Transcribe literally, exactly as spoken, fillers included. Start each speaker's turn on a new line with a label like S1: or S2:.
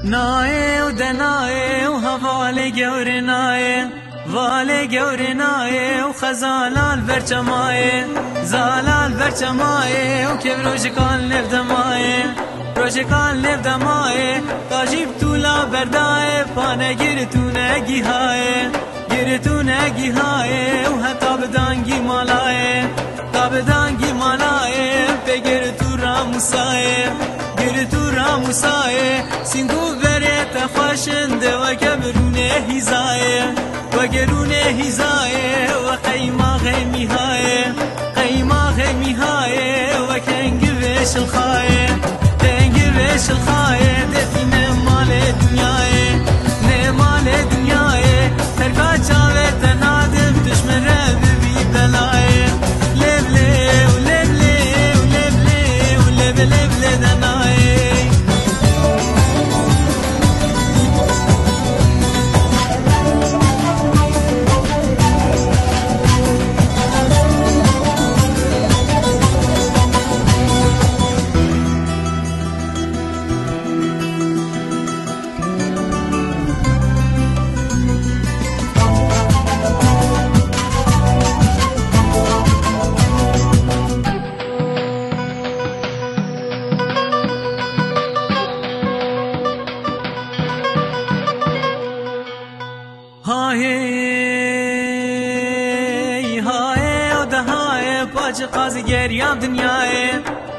S1: نایه و دنایه و هواله گور نایه واله گور نایه و خزالال برچمایه زالال برچمایه و کبروشکان لفدمایه روشکان لفدمایه تاجیب تولا بردایه پانه گیرتونه گیهایه گیرتونه گیهایه و حتا بدانگی مالایه تا بدانگی مالایه بگر تو راموسایه گر تو راموسایه سینگو بریت خوشنده و کبرونه هیزایه و گرونه هیزایه و قیما غیمیهایه قیما غیمیهایه و کنگ ویش الخایه کنگ ویش الخایه دفینه مال دنیایه نه مال دنیایه ترکا چاوه تنادم دشمن رب بی بلایه لب لی و لب لی و لب لی و لب لب لی دنایه هاي هاي ودهاي باج قاز گریام دنیای